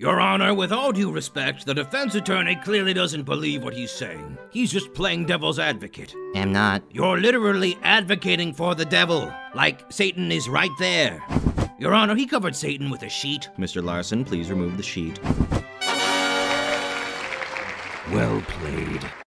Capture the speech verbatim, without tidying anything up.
Your Honor, with all due respect, the defense attorney clearly doesn't believe what he's saying. He's just playing devil's advocate. Am not. You're literally advocating for the devil, like Satan is right there. Your Honor, he covered Satan with a sheet. Mister Larson, please remove the sheet. Well played.